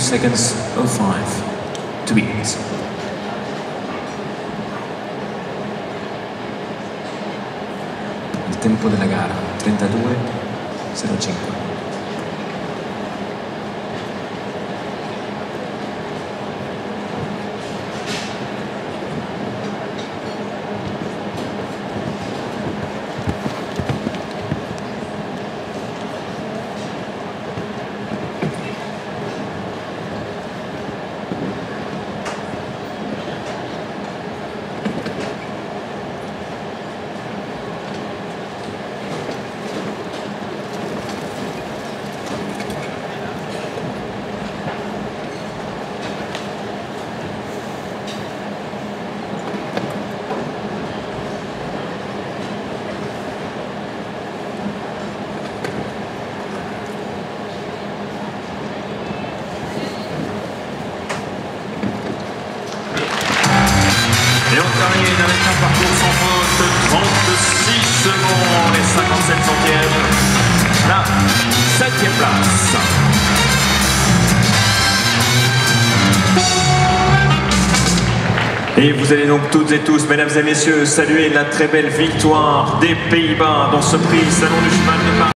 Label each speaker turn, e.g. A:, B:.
A: seconds 05 to beat. Il tempo della gara 32.05.
B: Et on termine avec un parcours sans faute, 36 secondes et 57 centièmes. La 7e place. Et vous allez donc toutes et tous, mesdames et messieurs, saluer la très belle victoire des Pays-Bas dans ce prix Salon du cheval de Paris.